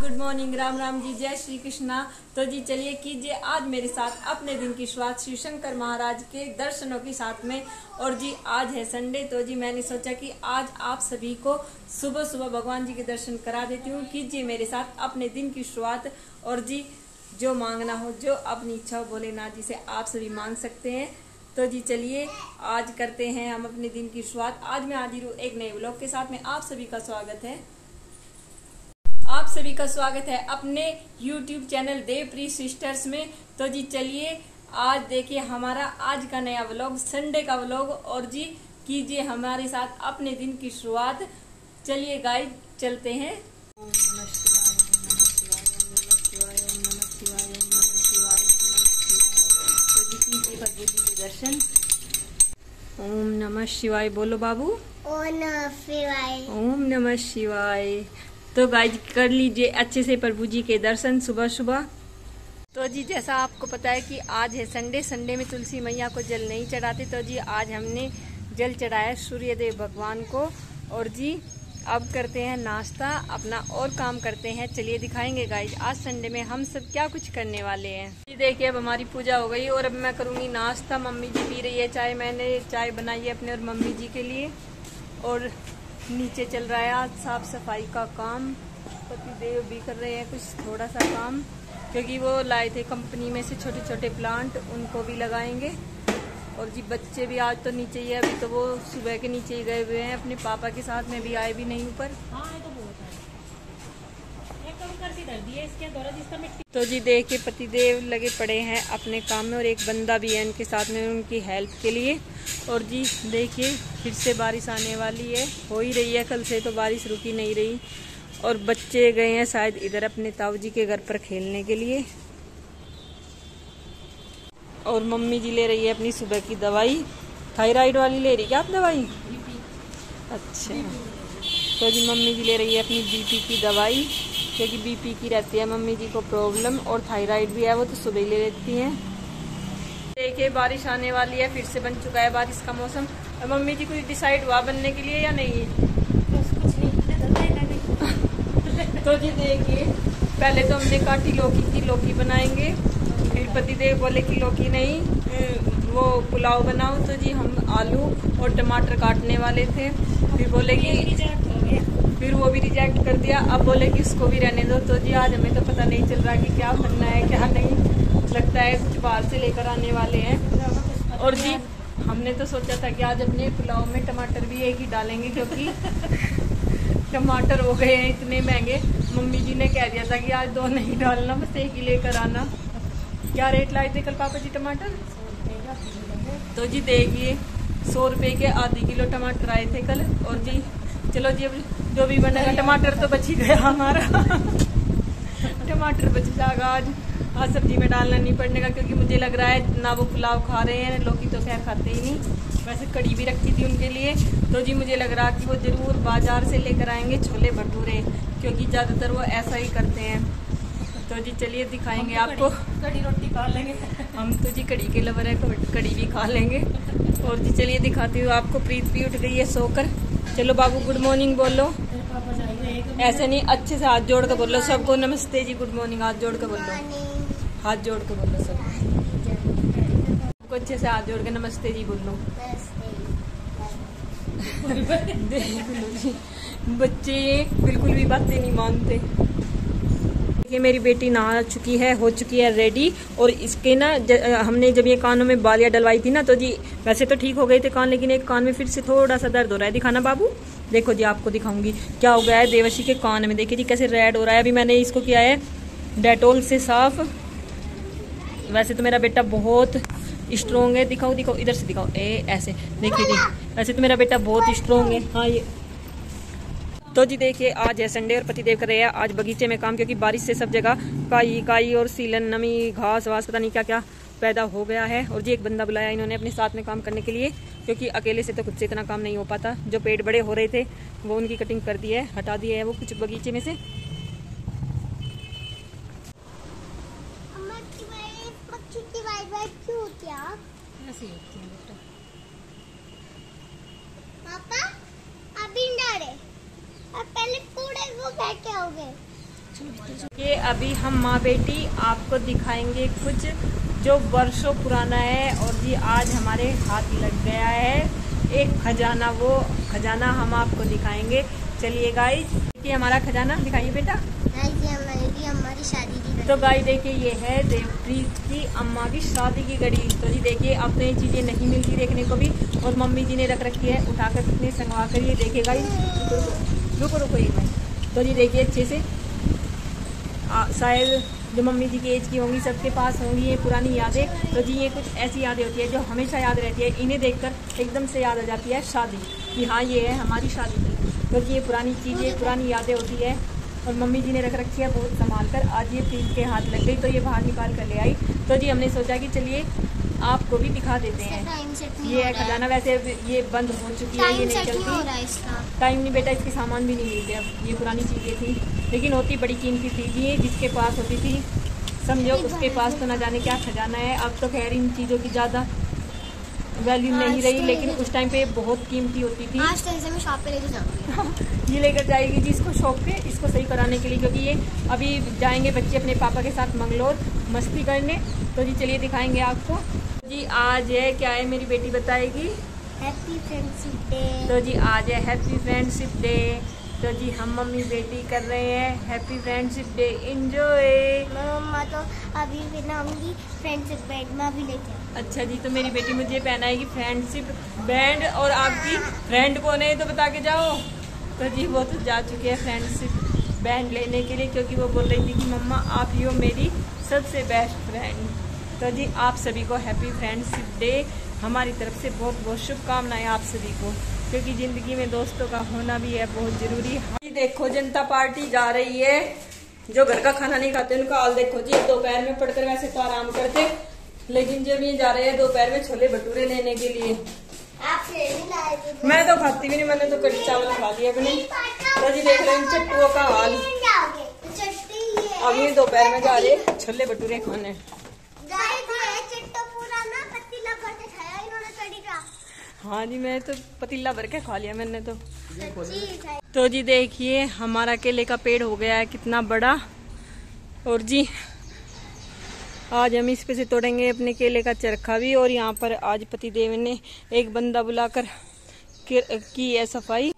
Good morning, Ram Ram ji, जय श्री कृष्णा। तो जी चलिए कीजिए आज मेरे साथ अपने दिन की शुरुआत शिव शंकर महाराज के दर्शनों के साथ में। और जी आज है संडे, तो जी मैंने सोचा कि आज आप सभी को सुबह सुबह भगवान जी के दर्शन करा देती हूँ। कीजिए मेरे साथ अपने दिन की शुरुआत। और जी जो मांगना हो, जो अपनी इच्छा हो, भोलेनाथ जी से आप सभी मांग सकते हैं। तो जी चलिए आज करते हैं हम अपने दिन की शुरुआत। आज मैं हाजिर हूँ एक नए व्लॉग के साथ में। आप सभी का स्वागत है, आप सभी का स्वागत है अपने YouTube चैनल देवप्री सिस्टर्स में। तो जी चलिए आज देखिए हमारा आज का नया व्लॉग, संडे का व्लॉग। और जी कीजिए हमारे साथ अपने दिन की शुरुआत। चलिए गाइस चलते हैं। ओम नमः शिवाय, ओम नमः शिवाय, ओम नमः शिवाय, ओम नमः शिवाय, ओम नमः शिवाय, ओम नमः शिवाय। तो जी कीजिए प्रभु जी के दर्शन। ओम नमः शिवाय बोलो बाबू। ओम नमः शिवाय। ओम नमः शिवाय। तो गाइस कर लीजिए अच्छे से प्रभु जी के दर्शन सुबह सुबह। तो जी जैसा आपको पता है कि आज है संडे। संडे में तुलसी मैया को जल नहीं चढ़ाते, तो जी आज हमने जल चढ़ाया सूर्यदेव भगवान को। और जी अब करते हैं नाश्ता अपना और काम करते हैं। चलिए दिखाएंगे गाइस आज संडे में हम सब क्या कुछ करने वाले हैं। जी देखिए अब हमारी पूजा हो गई और अब मैं करूँगी नाश्ता। मम्मी जी पी रही है चाय, मैंने चाय बनाई है अपने और मम्मी जी के लिए। और नीचे चल रहा है आज साफ सफाई का काम। पतिदेव भी कर रहे हैं कुछ थोड़ा सा काम, क्योंकि वो लाए थे कंपनी में से छोटे छोटे प्लांट, उनको भी लगाएंगे। और जी बच्चे भी आज तो नीचे ही है, अभी तो वो सुबह के नीचे ही गए हुए हैं अपने पापा के साथ में, भी आए भी नहीं ऊपर। तो जी देखिए पतिदेव लगे पड़े हैं अपने काम में और एक बंदा भी है इनके साथ में उनकी हेल्प के लिए। और जी देखिए फिर से बारिश आने वाली है, हो ही रही है, कल से तो बारिश रुकी नहीं रही। और बच्चे गए हैं शायद इधर अपने ताऊ जी के घर पर खेलने के लिए। और मम्मी जी ले रही है अपनी सुबह की दवाई, थायराइड वाली ले रही है क्या आप दवाई? अच्छा, तो जी मम्मी जी ले रही है अपनी बीपी की दवाई, क्योंकि बीपी की रहती है मम्मी जी को प्रॉब्लम, और थायराइड भी है, वो तो सुबह ही ले लेती हैं। देखिए बारिश आने वाली है, फिर से बन चुका है बारिश का मौसम। और मम्मी जी कुछ डिसाइड हुआ बनने के लिए या नहीं? कुछ नहीं। तो जी देखिए पहले तो हमने काटी लौकी की, लौकी बनाएंगे। फिर पतिदेव बोले कि लौकी नहीं वो पुलाव बनाओ। तो जी हम आलू और टमाटर काटने वाले थे, फिर बोले कि फिर वो भी रिजेक्ट कर दिया। अब बोले कि इसको भी रहने दो। तो जी आज हमें तो पता नहीं चल रहा कि क्या बनना है क्या नहीं, लगता है कुछ बाहर से लेकर आने वाले हैं। और जी हमने तो सोचा था कि आज अपने पुलाव में टमाटर भी एक ही डालेंगे, क्योंकि टमाटर हो गए हैं इतने महंगे। मम्मी जी ने कह दिया था कि आज दो नहीं डालना, बस एक ही लेकर आना। क्या रेट लाए थे कल पापा जी टमाटर? तो जी देखिए 100 रुपये के आधी किलो टमाटर आए थे कल। और जी चलो जी अब जो भी बनेगा, टमाटर तो बच ही गया हमारा टमाटर बच जाएगा आज सब्जी में डालना नहीं पड़ने का, क्योंकि मुझे लग रहा है ना वो पुलाव खा रहे हैं, लौकी तो खैर खाते ही नहीं। वैसे कड़ी भी रखी थी उनके लिए, तो जी मुझे लग रहा कि वो जरूर बाजार से लेकर आएंगे छोले भटूरे, क्योंकि ज़्यादातर वो ऐसा ही करते हैं। तो जी चलिए दिखाएंगे आपको, कड़ी रोटी खा लेंगे हम तो जी कड़ी के लवर है, कड़ी भी खा लेंगे। और जी चलिए दिखाती हूँ आपको। प्रीत भी उठ गई है सोकर। चलो बाबू गुड मॉर्निंग बोलो। ऐसे नहीं, अच्छे से हाथ जोड़ कर बोलो सबको, नमस्ते जी गुड मॉर्निंग हाथ जोड़ कर बोलो, हाथ जोड़ कर बोलो सबको, अच्छे से हाथ जोड़ के नमस्ते जी बोलो। बच्चे बिल्कुल भी बातें नहीं मानते। ये मेरी बेटी नहा चुकी है, हो चुकी है रेडी। और इसके ना हमने जब ये कानों में बालियां डलवाई थी ना, तो जी वैसे तो ठीक हो गए थे कान, लेकिन एक कान में फिर से थोड़ा सा दर्द हो रहा है। दिखाना बाबू, देखो जी आपको दिखाऊंगी क्या हो गया है देवशी के कान में। देखिए जी कैसे रेड हो रहा है। अभी मैंने इसको किया है डेटोल से साफ। वैसे तो मेरा बेटा बहुत स्ट्रोंग है, दिखाओ दिखाओ इधर से दिखाओ, ऐसे देखिए जी, वैसे तो मेरा बेटा बहुत स्ट्रोंग है। हाँ ये तो जी देखिए आज है संडे और पतिदेव कर रहे हैं आज बगीचे में काम, क्योंकि बारिश से सब जगह काई और सीलन, नमी, घास वास पता नहीं क्या क्या पैदा हो गया है। और जी एक बंदा बुलाया इन्होंने अपने साथ में काम करने के लिए, क्योंकि अकेले से तो खुद से इतना काम नहीं हो पाता। जो पेड़ बड़े हो रहे थे वो उनकी कटिंग कर दी है, हटा दिए है वो कुछ बगीचे में से। पापा अभी डरे, अब पहले पूरे वो बैठे होंगे। ये अभी हम माँ बेटी आपको दिखाएंगे कुछ जो वर्षों पुराना है। और जी आज हमारे हाथ लग गया है एक खजाना, वो खजाना हम आपको दिखाएंगे। चलिए गाइस, ये हमारा खजाना दिखाइए बेटा। हमारी शादी की तो गाइस देखिए, ये है देवप्रीत की अम्मा की शादी की घड़ी। तो जी देखिए, अब तो ये चीजें नहीं मिलती देखने को भी, और मम्मी जी ने रख रखी है उठाकर कितने संगवा कर। ये देखिए गाइस, रुको एक मिनट। तो जी देखिए अच्छे से, शायद जो मम्मी जी की एज की होंगी सबके पास होंगी ये पुरानी यादें। तो जी ये कुछ ऐसी यादें होती है जो हमेशा याद रहती है। इन्हें देखकर एकदम से याद आ जाती है शादी कि हाँ ये है हमारी शादी की। तो जी ये पुरानी चीज़ें, पुरानी यादें होती है, और मम्मी जी ने रख रखी है बहुत संभाल कर। आज ये प्रीत के हाथ लग गई तो ये बाहर निकाल कर ले आई। तो जी हमने सोचा कि चलिए आपको भी दिखा देते हैं। ये है खजाना। वैसे ये बंद हो चुकी है, ये नहीं चलती। टाइम नहीं बेटा, इसके सामान भी नहीं मिलते अब। ये पुरानी चीज़ें थी लेकिन होती बड़ी कीमती थी। ये जिसके पास होती थी समझो उसके पास तो ना जाने क्या खजाना है। अब तो खैर इन चीज़ों की ज़्यादा वैल्यू नहीं रही, लेकिन उस टाइम पे बहुत कीमती होती थी। आज तो मैं शॉप पे लेकर जाऊंगी। ये लेकर जाएगी जी इसको शॉप पे, इसको सही कराने के लिए, क्योंकि ये अभी जाएंगे बच्चे अपने पापा के साथ मंगलोर मस्ती करने। तो जी चलिए दिखाएंगे आपको। जी आज है क्या है, मेरी बेटी बताएगी। Happy friendship day. तो जी आज है हैप्पी फ्रेंडशिप डे। तो जी हम मम्मी बेटी कर रहे हैं हैप्पी फ्रेंडशिप डे एंजॉय। मम्मा तो अभी पहनाऊंगी फ्रेंडशिप बैंड में भी लेके। अच्छा जी, तो मेरी बेटी मुझे पहनाएगी फ्रेंडशिप बैंड। और आपकी फ्रेंड कौन है तो बता के जाओ। तो जी वो तो जा चुके हैं फ्रेंडशिप बैंड लेने के लिए, क्योंकि वो बोल रही थी कि मम्मा आप ही हो मेरी सबसे बेस्ट फ्रेंड। तो जी आप सभी को हैप्पी फ्रेंडशिप डे हमारी तरफ से बहुत बहुत शुभकामनाएं आप सभी को, क्योंकि जिंदगी में दोस्तों का होना भी है बहुत जरूरी है। देखो जनता पार्टी जा रही है, जो घर का खाना नहीं खाते उनका हाल देखो जी। दोपहर में पढ़कर वैसे तो आराम करते, लेकिन जब ये जा रहे हैं दोपहर में छोले भटूरे लेने के लिए। मैं तो खाती भी नहीं, मैंने तो कड़ी चावल खा लिया अपने। तो जी देख रहे हैं चट्टुओं का हाल। अभी दोपहर में जा रहे छोले भटूरे खाने। हाँ जी, मैं तो पतीला भर के खा लिया मैंने तो जी देखिए हमारा केले का पेड़ हो गया है कितना बड़ा। और जी आज हम इस पे से तोड़ेंगे अपने केले का चरखा भी। और यहाँ पर आज पतिदेव ने एक बंदा बुलाकर की है सफाई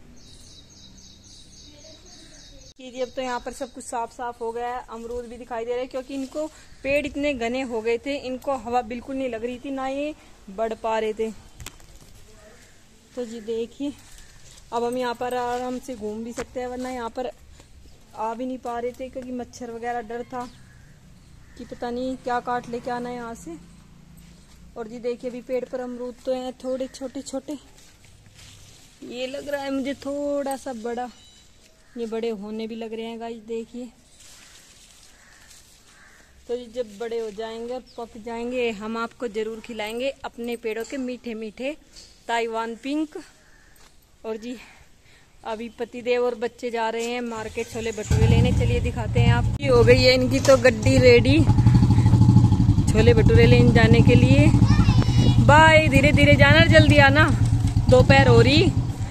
कीजिए। अब तो यहाँ पर सब कुछ साफ साफ हो गया है। अमरूद भी दिखाई दे रहे हैं, क्योंकि इनको पेड़ इतने घने हो गए थे, इनको हवा बिल्कुल नहीं लग रही थी, ना ये बढ़ पा रहे थे। तो जी देखिए अब हम यहाँ पर आराम से घूम भी सकते हैं, वरना यहाँ पर आ भी नहीं पा रहे थे, क्योंकि मच्छर वगैरह डर था कि पता नहीं क्या काट ले क्या ना यहाँ से। और जी देखिए अभी पेड़ पर अमरूद तो हैं थोड़े छोटे छोटे, ये लग रहा है मुझे थोड़ा सा बड़ा, ये बड़े होने भी लग रहे हैं गाइस देखिए। तो जी जब बड़े हो जाएंगे और पक जाएंगे हम आपको जरूर खिलाएंगे अपने पेड़ों के मीठे मीठे ताइवान पिंक। और जी अभी पतिदेव और बच्चे जा रहे हैं मार्केट छोले भटूरे लेने। चलिए दिखाते हैं आप। हो गई है इनकी तो गड्डी रेडी छोले भटूरे लेने जाने के लिए। बाय, धीरे धीरे जाना, जल्दी आना, दोपहर हो रही।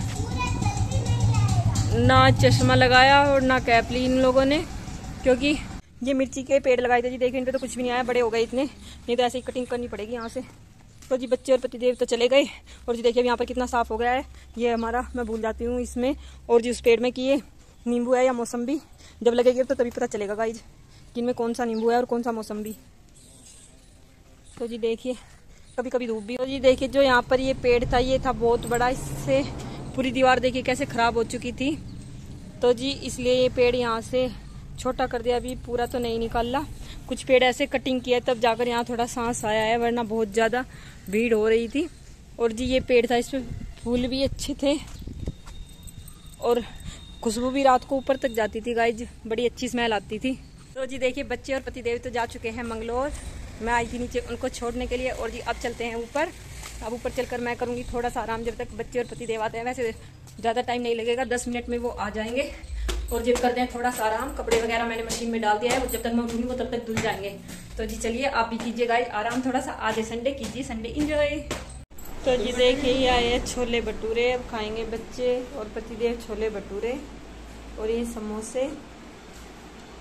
ना चश्मा लगाया और ना कैप ली इन लोगों ने, क्योंकि ये मिर्ची के पेड़ लगाए थे जी। देखिए इन पे तो कुछ भी नहीं आया, बड़े हो गए इतने, नहीं तो ऐसे ही कटिंग करनी पड़ेगी यहाँ से। तो जी बच्चे और पतिदेव तो चले गए। और जी देखिए अब यहाँ पर कितना साफ हो गया है। ये हमारा, मैं भूल जाती हूँ इसमें, और जी उस पेड़ में कि ये नींबू है या मौसम्बी, जब लगेगी तो तभी पता चलेगा गाइज कि इनमें कौन सा नींबू है और कौन सा मौसम्बी। तो जी देखिए कभी कभी धूप भी। तो जी देखिए जो यहाँ पर ये पेड़ था ये था बहुत बड़ा, इससे पूरी दीवार देखिए कैसे खराब हो चुकी थी। तो जी इसलिए ये पेड़ यहाँ से छोटा कर दिया, अभी पूरा तो नहीं निकाला, कुछ पेड़ ऐसे कटिंग किया तब जाकर यहाँ थोड़ा सांस आया है, वरना बहुत ज़्यादा भीड़ हो रही थी। और जी ये पेड़ था, इसमें फूल भी अच्छे थे और खुशबू भी रात को ऊपर तक जाती थी गाइज, बड़ी अच्छी स्मेल आती थी। तो जी देखिए बच्चे और पतिदेव तो जा चुके हैं मंगलोर, मैं आई थी नीचे उनको छोड़ने के लिए। और जी अब चलते हैं ऊपर। अब ऊपर चलकर मैं करूँगी थोड़ा सा आराम जब तक बच्चे और पतिदेव आते हैं। वैसे ज़्यादा टाइम नहीं लगेगा, 10 मिनट में वो आ जाएंगे। और जब करते हैं थोड़ा सा आराम, कपड़े वगैरह मैंने मशीन में डाल दिया है, वो जब तक मैं उठूंगी वो तब तक धुल जाएंगे। तो जी चलिए आप भी कीजिए गाइस आराम थोड़ा सा, आज संडे कीजिए संडे इंजॉय। तो जी देखिए ये आए छोले भटूरे, अब खाएंगे बच्चे और पतिदेव छोले भटूरे। और ये समोसे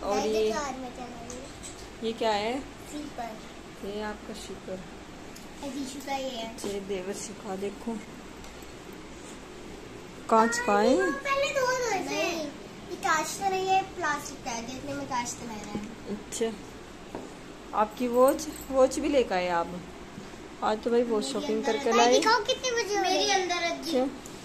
और ये क्या है? सीपर। ये आपका शिकर। अजीशु का ये है। ये देवर सिखा, देखो कांच का है। पहले दो नहीं, ये कांच तो नहीं है, प्लास्टिक का है, देखने में कांच तो लग रहा है। अच्छा, आपकी वॉच भी लेकर आए आप? आज तो भाई बहुत शॉपिंग करके लाए। दिखाओ कितने बजे मेरी अंदर अजी।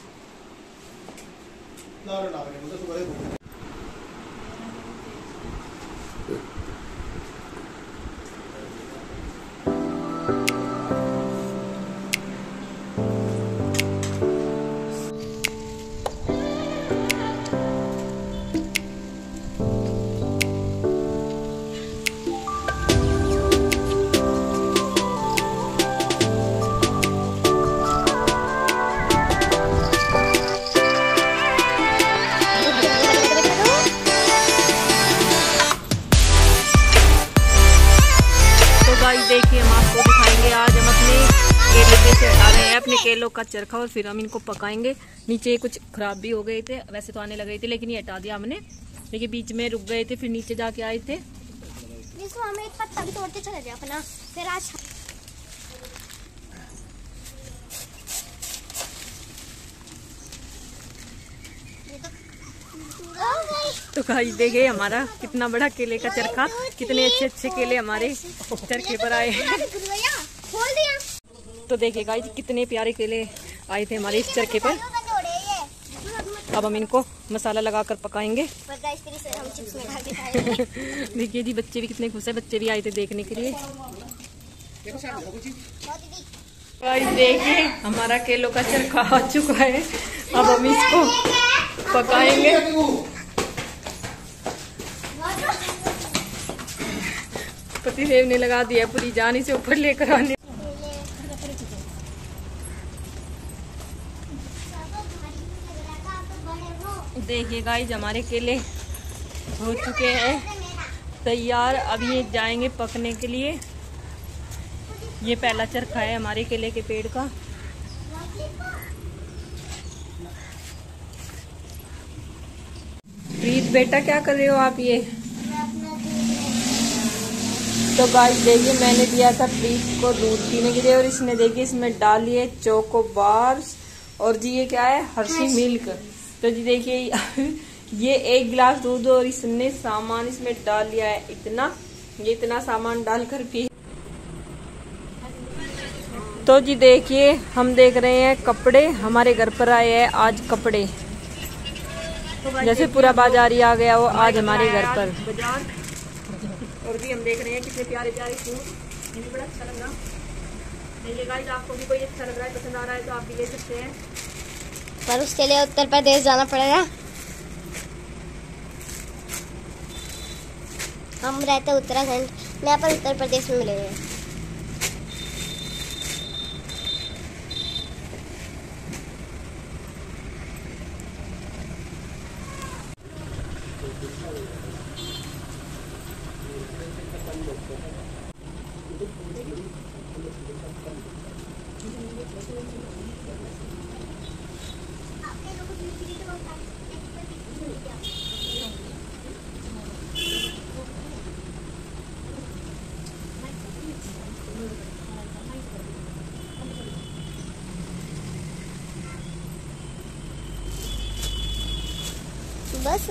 देखिए हम आपको दिखाएंगे, आज हम अपने केले कैसे हटा रहे हैं, अपने केलों का चरखा, और फिर हम इनको पकाएंगे। नीचे कुछ खराब भी हो गए थे, वैसे तो आने लगे थे, लेकिन ये हटा दिया हमने, लेकिन बीच में रुक गए थे, फिर नीचे जाके आए थे। जिसको हमें एक पत्ता भी तोड़ते चले गए अपना। फिर आज तो गाइस देखिए हमारा कितना बड़ा केले का चरखा, कितने अच्छे अच्छे केले हमारे चरखे पर आए हैं। तो देखिए गाइस कितने प्यारे केले आए थे हमारे इस चरखे पर। अब हम इनको मसाला लगाकर पकाएंगे। देखिए जी बच्चे भी कितने खुश है, बच्चे भी आए थे देखने के लिए। गाइस देखिए हमारा केलों का चरखा आ चुका है, अब हम इसको पकाएंगे। पतिदेव ने लगा दिया पूरी जान इसे ऊपर लेकर आने। देखिए गाइस हमारे केले हो चुके हैं तैयार, अब ये जाएंगे पकने के लिए। ये पहला चरखा है हमारे केले के पेड़ का। प्रीत बेटा क्या कर रहे हो आप? ये तो गाइस देखिए मैंने दिया था प्रीत को दूध पीने के लिए, और इसने देखिए इसमें डालिए चोको बार्स, और जी ये क्या है? Hershey milk. तो जी देखिए ये 1 गिलास दूध, और इसने सामान इसमें डाल लिया है इतना सामान डालकर पी। तो जी देखिए हम देख रहे हैं कपड़े, हमारे घर पर आए हैं आज कपड़े, जैसे पूरा बाजारी आ गया वो आज हमारे घर पर बाजार। और भी हम देख रहे हैं कितने प्यारे प्यारे सूट, ये भी बड़ा अच्छा लग रहा। देखिए गाइस आपको भी कोई अच्छा लग रहा है, पसंद आ रहा है तो आप भी ले सकते हैं, पर उसके लिए उत्तर प्रदेश जाना पड़ेगा। हम रहते उत्तराखंड, यहाँ पर उत्तर प्रदेश में मिलेंगे। बस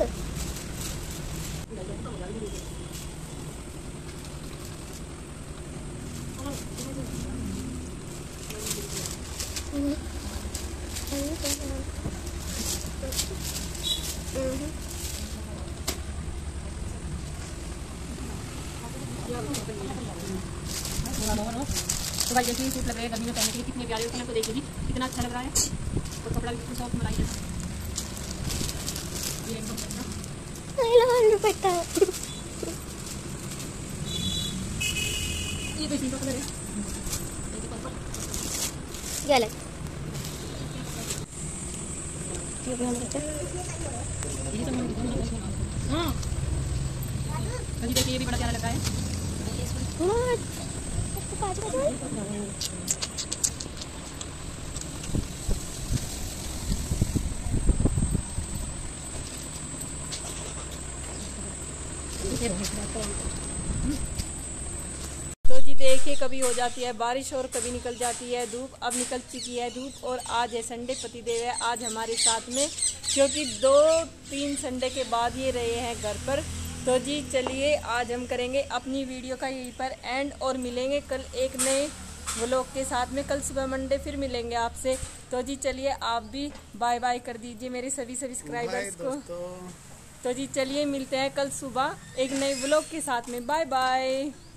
तो भाई जैसे सूट लग रहे हैं गर्मी में पहनने के लिए, कितने प्यारे होते हैं, तो देखिए जी कितना अच्छा लग रहा है, और कपड़ा भी सॉफ्ट बनाई है। ये तो इसी का कलर है, गलत। हाँ देखिए ये भी बड़ा प्यारा लग रहा है। तो जी देखिए, कभी हो जाती है बारिश और कभी निकल जाती है धूप। अब निकल चुकी है धूप और आज है संडे, पतिदेव है आज हमारे साथ में, क्योंकि 2-3 संडे के बाद ये रहे हैं घर पर। तो जी चलिए, आज हम करेंगे अपनी वीडियो का यहीं पर एंड और मिलेंगे कल एक नए व्लॉग के साथ में। कल सुबह मंडे फिर मिलेंगे आपसे। तो जी चलिए, आप भी बाय बाय कर दीजिए मेरे सभी सब्सक्राइबर्स को। तो जी चलिए, मिलते हैं कल सुबह एक नए व्लॉग के साथ में। Bye bye.